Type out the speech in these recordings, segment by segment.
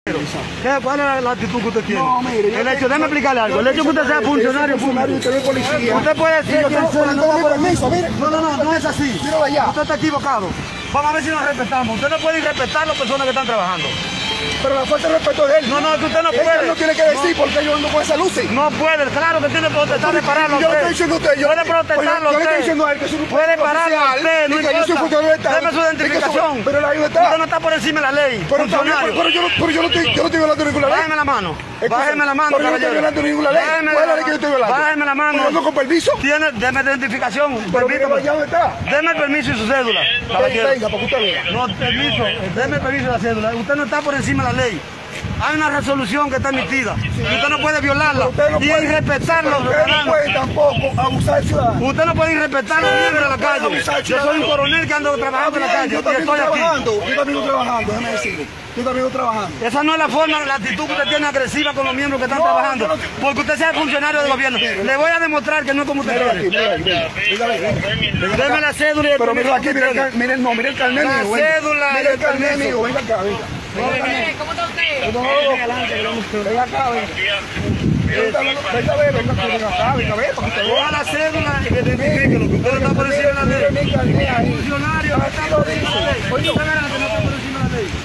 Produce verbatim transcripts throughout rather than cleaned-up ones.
¿Qué, ¿Cuál es la actitud que usted tiene? No, mire, el hecho, déjame explicarle algo. El hecho que usted sea funcionario público. Usted es policía. Usted puede decir que no, no, no, permiso, mire. No, no, no, no es así. Míralo allá. Usted está equivocado. Vamos a ver si nos respetamos. Usted no puede irrespetar a las personas que están trabajando. Pero la falta de respeto es de él. No, no, que usted no Es puede. que él no tiene que decir no, porque yo ando con esa luz. No puede, claro que tiene que protestar de pararlo. Yo le estoy diciendo a usted. Yo, puede protestarlo yo le estoy usted. diciendo a él que es un Puede pararlo usted, no que yo soy importa. funcionario de Estado. Deme su identificación. Pero la libertad. Usted no está por encima de la ley. Pero, Funcionario. pero, yo, no, pero yo, no estoy, yo no estoy violando ninguna ley. Bájeme la mano. Bájeme la mano, pero yo no estoy violando ninguna ley. Bájeme ¿Cuál es la la ley que yo estoy violando? Bájeme la mano. ¿Yo ando con permiso? Tiene, deme identificación. Pero Permítame. allá donde está. Deme el permiso y su cédula. Caballero. Venga, porque usted vea. No, permiso. Deme el permiso y la cédula. Usted no está por encima de la ley. Hay una resolución que está emitida y usted no puede violarla No y irrespetar a los Usted no ciudadanos. puede tampoco abusar del ciudadano. Usted no puede irrespetar a los miembros de la calle. Yo soy un coronel que ando trabajando en la calle Yo y también estoy estoy aquí. trabajando. Yo también estoy trabajando, déjeme decirle. Yo también estoy trabajando. Esa no es la forma, la actitud que usted tiene agresiva con los miembros que están No, trabajando. yo no- Porque usted sea funcionario de gobierno. Le voy a demostrar que no es como usted Mira aquí, quiere. mira aquí, mira, mira, mira. Deme la cédula y el Pero mira permiso aquí, que mira el tiene. carnet, mira el no, mira el carnet La mío. venga. cédula y Mira el el carnet permiso. mío, venga acá, venga. ¿Cómo está usted? No, venga acá, venga. Venga, venga, venga, venga acá, venga, venga, para que usted Coja vea. la cédula y identifique lo que usted no está por encima de la Mira ley. mi carnet ahí. Funcionario que está por encima de la ley. Oye, Usted verá que no está por encima de la ley.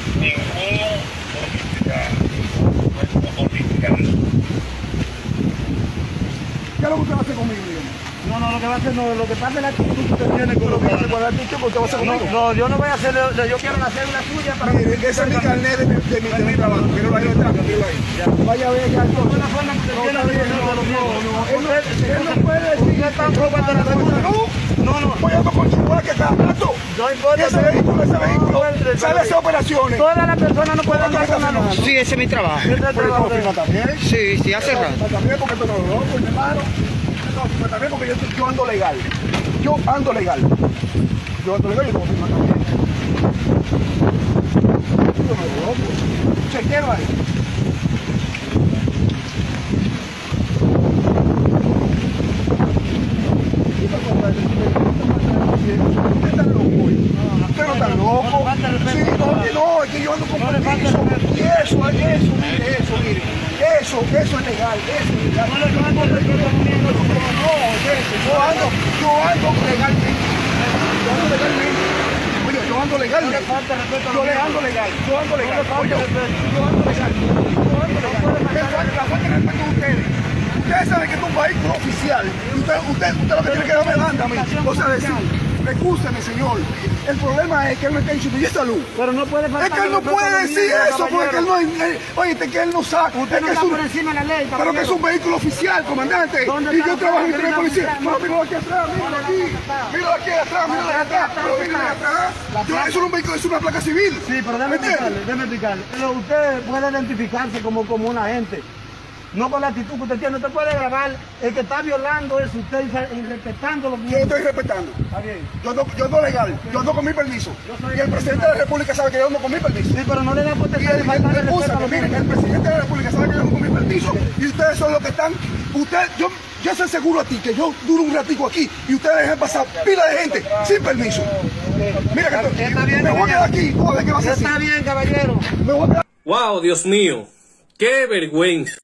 ¿Qué es lo que usted va a hacer conmigo, dígame? No, no, lo que va a hacer no, lo que pasa es la actitud que usted tiene con los ¿Qué ciudadanos. va a dar tiempo? ¿Qué va a hacer No, conmigo? no, yo no voy a hacer, yo quiero la cédula suya para Mire, ese es mi carnet de mi, de mi, de mi trabajo. Míralo ahí detrás, míralo ahí. Vaya a ver ya. no es la forma que usted tiene de No, conocer a los miembros. no, Usted- él no- él no puede decir usted está en contra de la cédula. No, no. Voy a andar con Chihuahua que cada rato. No Y importa. ese vehículo, ese vehículo, No, sale a hacer operaciones. Todas las personas no pueden andar con la luz. Sí, ese es mi trabajo. Ese es el Pero trabajo esto de- no firma también. Sí, sí, hace rato. Firma también porque esto no es loco, mi hermano. No, firma también porque yo, yo ando legal. Yo ando legal. Yo ando legal y tengo firma también. Yo no es loco. Chequero ahí. Usted está loco, oye. Usted no está loco. Sí, no, que no, es que yo ando con permiso. Y eso, eso, mire, eso, mire. Eso, eso es legal, eso es legal. No le van a respetar a los miembros. No, eso, yo ando, yo ando legalmente. Yo ando legalmente. Oye, yo ando legalmente. Falta respeto a Yo los le miembros. ando legal, yo ando legal. falta Oye, respeto. yo ando legal. Yo ando legal. La falta la falta de respeto de ustedes. Ustedes saben que esto es un vehículo oficial. Y usted, usted, usted lo que tiene que darme banda a mí. O sea, decir, recúseme, señor. El problema es que él me está diciendo, ¿y esa luz? Pero no puede Es faltar que él no respeto a puede los decir miembros, eso porque él caballero. no, él, oye, que él no sabe. Usted Es no que es está un- por encima de la ley, pero que es un vehículo oficial, comandante. ¿Dónde Y está yo la trabajo en placa? tren de policía. Mira, No, míralo aquí atrás, míralo aquí. Míralo aquí atrás, míralo aquí atrás. Pero míralo atrás. Yo- Eso es un vehículo, es una placa civil. Sí, pero déjeme ¿Me entiende? explicarle, déjeme explicarle. Pero usted puede identificarse como, como un agente. No con la actitud que usted tiene. Usted puede grabar. El que está violando es usted y respetando los Yo miembros. estoy respetando. Está bien. Yo ando, yo ando legal. Yo ando con mi permiso. Y el presidente de la República sabe que yo ando con mi permiso. Sí, pero no le da Y potestad el, de el, faltar el el, respeto a los miren, el miembros. presidente de la República sabe que yo ando con mi permiso. Y ustedes son los que están. Usted, yo, yo se aseguro a ti que yo duro un ratico aquí y ustedes dejan pasar pila de gente sin permiso. Mira que esto- Está bien, me voy a quedar caballero. aquí. Tú a ver qué va a hacer así. Está bien, caballero. Me voy a quedar. Wow, Dios mío, qué vergüenza.